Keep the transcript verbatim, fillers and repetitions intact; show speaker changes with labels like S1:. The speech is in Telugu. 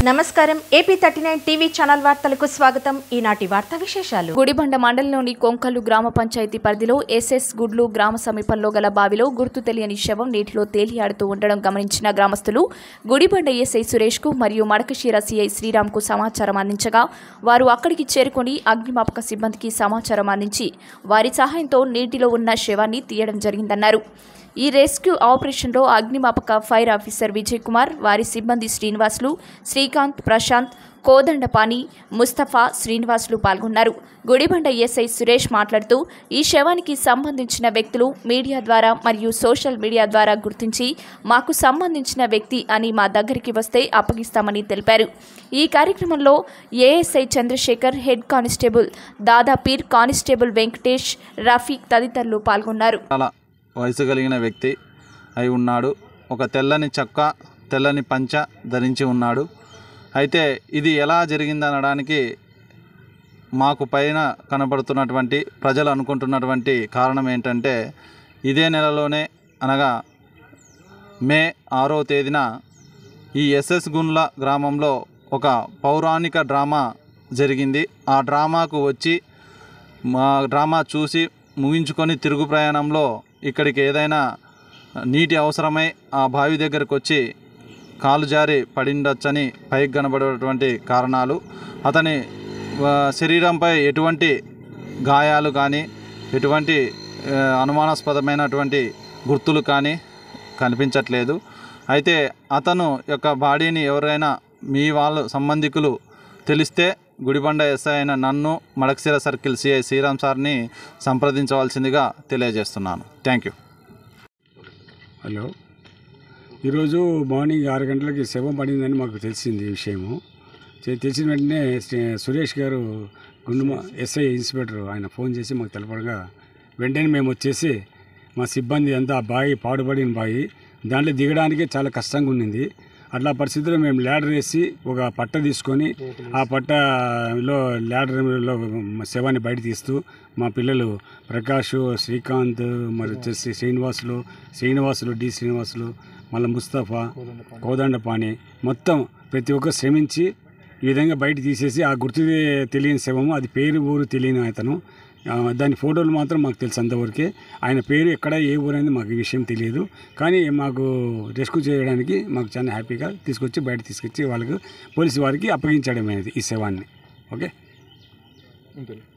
S1: నమస్కారం AP thirty nine TV channel వార్తలకు స్వాగతం. ఈనాటి వార్తా విశేషాలు.
S2: గుడిబండ మండలంలోని కొంకల్లు గ్రామ పంచాయతీ పరిధిలో ఎస్ఎస్ గుడ్లు గ్రామ సమీపంలో గల బావిలో గుర్తు తెలియని శవం నీటిలో తేలియాడుతూ ఉండడం గమనించిన గ్రామస్తులు గుడిబండ ఎస్ఐ సురేష్ కు మరియు మడకశిర సిఐ శ్రీరామ్ కు సమాచారం అందించగా వారు అక్కడికి చేరుకొని అగ్నిమాపక సిబ్బందికి సమాచారం అందించి వారి సహాయంతో నీటిలో ఉన్న శవాన్ని తీయడం జరిగిందన్నారు. ఈ రెస్క్యూ ఆపరేషన్లో అగ్నిమాపక ఫైర్ ఆఫీసర్ విజయ్ కుమార్, వారి సిబ్బంది శ్రీనివాసులు, శ్రీకాంత్, ప్రశాంత్, కోదండపాణి, ముస్తఫా, శ్రీనివాసులు పాల్గొన్నారు. గుడిబండ ఎస్ఐ సురేష్ మాట్లాడుతూ ఈ శవానికి సంబంధించిన వ్యక్తులు మీడియా ద్వారా మరియు సోషల్ మీడియా ద్వారా గుర్తించి మాకు సంబంధించిన వ్యక్తి అని మా దగ్గరికి వస్తే అప్పగిస్తామని తెలిపారు. ఈ కార్యక్రమంలో ASI Chandrasekhar, head constable Dadapeer, constable Venkatesh, Rafiq తదితరులు పాల్గొన్నారు.
S3: వయసు కలిగిన వ్యక్తి అయి ఉన్నాడు. ఒక తెల్లని చొక్క, తెల్లని పంచ ధరించి ఉన్నాడు. అయితే ఇది ఎలా జరిగిందనడానికి మాకు పైన కనబడుతున్నటువంటి ప్రజలు అనుకుంటున్నటువంటి కారణం ఏంటంటే, ఇదే నెలలోనే అనగా మే ఆరో తేదీన ఈ ఎస్ఎస్ గుండ్ల గ్రామంలో ఒక పౌరాణిక డ్రామా జరిగింది. ఆ డ్రామాకు వచ్చి మా డ్రామా చూసి ముగించుకొని తిరుగు ప్రయాణంలో ఇక్కడికి ఏదైనా నీటి అవసరమై ఆ బావి దగ్గరకు వచ్చి కాలు జారి పడిండొచ్చని పైకి కనబడేటువంటి కారణాలు. అతని శరీరంపై ఎటువంటి గాయాలు కానీ ఎటువంటి అనుమానాస్పదమైనటువంటి గుర్తులు కానీ కనిపించట్లేదు. అయితే అతను యొక్క బాడీని ఎవరైనా మీ వాళ్ళు సంబంధికులు తెలిస్తే గుడిబండ ఎస్ఐ అయిన నన్ను, మడకశిర సర్కిల్ సిఐ శ్రీరామ్ సార్ని సంప్రదించవలసిందిగా తెలియజేస్తున్నాను. Thank you.
S4: హలో, ఈరోజు మార్నింగ్ ఆరు గంటలకి శవం పడిందని మాకు తెలిసింది. ఈ విషయము తెలిసిన వెంటనే సురేష్ గారు గుండుమ ఎస్ఐ ఇన్స్పెక్టర్ ఆయన ఫోన్ చేసి మాకు తెలపడగా వెంటనే మేము వచ్చేసి మా సిబ్బంది అంతా ఆ బావి పాడుపడిన బావి దాంట్లో దిగడానికి చాలా కష్టంగా ఉండింది. అట్లా పరిస్థితుల్లో మేము ల్యాడర్ వేసి ఒక పట్ట తీసుకొని ఆ పట్టలో ల్యాడర్లో శవాన్ని బయట తీస్తూ మా పిల్లలు ప్రకాష్, శ్రీకాంత్, మరి వచ్చేసి శ్రీనివాసులు శ్రీనివాసులు డి శ్రీనివాసులు మళ్ళీ ముస్తఫా, కోదండపాణి మొత్తం ప్రతి ఒక్కరు శ్రమించి ఈ విధంగా బయట తీసేసి ఆ గుర్తు తెలియని శవము, అది పేరు ఊరు తెలియని అతను, దాని ఫోటోలు మాత్రం మాకు తెలుసు అంతవరకే. ఆయన పేరు ఎక్కడ ఏ ఊరైంది మాకు ఈ విషయం తెలియదు. కానీ మాకు రెస్క్యూ చేయడానికి మాకు చాలా హ్యాపీగా తీసుకొచ్చి బయట తీసుకొచ్చి వాళ్ళకు పోలీసు వారికి అప్పగించడం అనేది ఈ శవాన్ని. ఓకే.